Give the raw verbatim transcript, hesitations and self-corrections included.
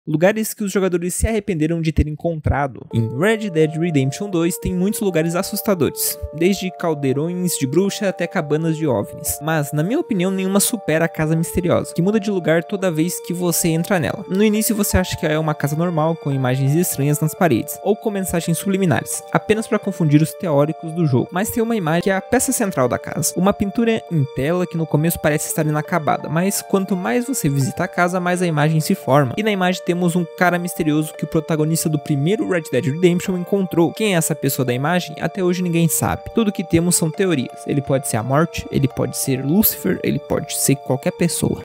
Lugares que os jogadores se arrependeram de ter encontrado. Em Red Dead Redemption dois tem muitos lugares assustadores, desde caldeirões de bruxa até cabanas de OVNIs. Mas, na minha opinião, nenhuma supera a Casa Misteriosa, que muda de lugar toda vez que você entra nela. No início você acha que é uma casa normal, com imagens estranhas nas paredes, ou com mensagens subliminares, apenas para confundir os teóricos do jogo. Mas tem uma imagem que é a peça central da casa, uma pintura em tela que no começo parece estar inacabada, mas quanto mais você visita a casa, mais a imagem se forma. E na imagem temos um cara misterioso que o protagonista do primeiro Red Dead Redemption encontrou. Quem é essa pessoa da imagem? Até hoje ninguém sabe. Tudo que temos são teorias. Ele pode ser a morte, ele pode ser Lucifer, ele pode ser qualquer pessoa.